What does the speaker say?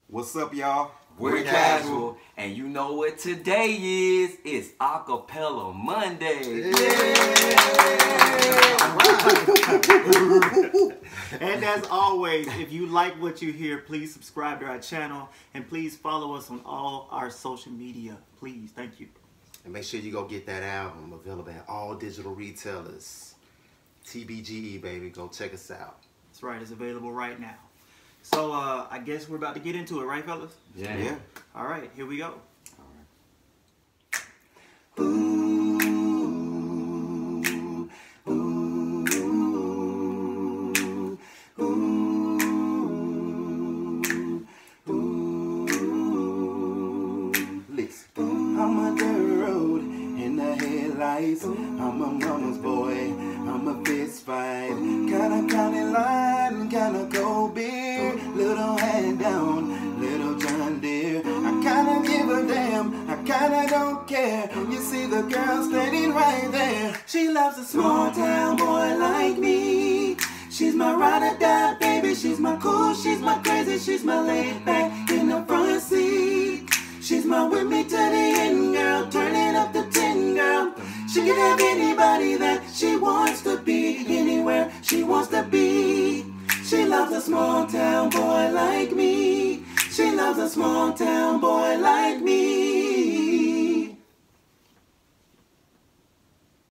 What's up, y'all? We're Kazual, and you know what today is? It's Acapella Monday. And as always, if you like what you hear, please subscribe to our channel and please follow us on all our social media. Please, thank you. And make sure you go get that album available at all digital retailers. TBGE, baby. Go check us out. That's right, it's available right now. So, I guess we're about to get into it, right, fellas? Yeah. All right, here we go. Ooh, ooh, ooh, ooh. Listen. I'm a dirt road in the headlights. I'm a mama's boy. I'm a fist fight. Kinda county line, kinda go beer. Little hand down, little John Deere. I kinda give a damn, I kinda don't care. You see the girl standing right there. She loves a small town boy like me. She's my ride or die, baby. She's my cool, she's my crazy, she's my laid back in the front seat. She's my with me to the end, girl. Turning up the 10, girl. She can have anybody that she wants to be, anywhere she wants to be. She loves a small town boy like me. She loves a small town boy like me.